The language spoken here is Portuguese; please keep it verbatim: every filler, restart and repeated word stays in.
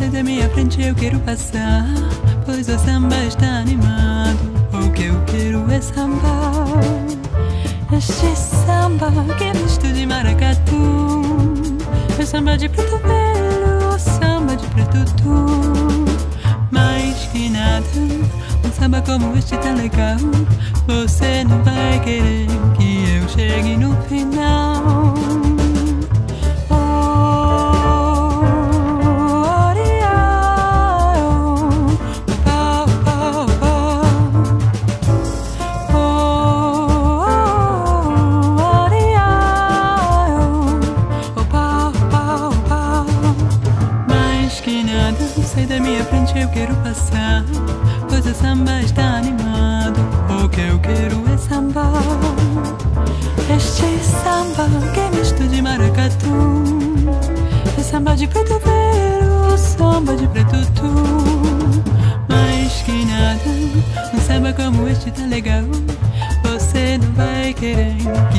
sai da minha frente, eu quero passar, pois o samba está animado. O que eu quero é samba, este samba que é misto de maracatu. É samba de preto velho, samba de preto tu. Mais que nada, um samba como este tá legal. Você não vai querer que eu chegue no final. Eu quero passar, pois o samba está animado. O que eu quero é samba, este samba que é misto de maracatu. É samba de preto velho, samba de preto tu. Mais que nada, um samba como este tá legal. Você não vai querer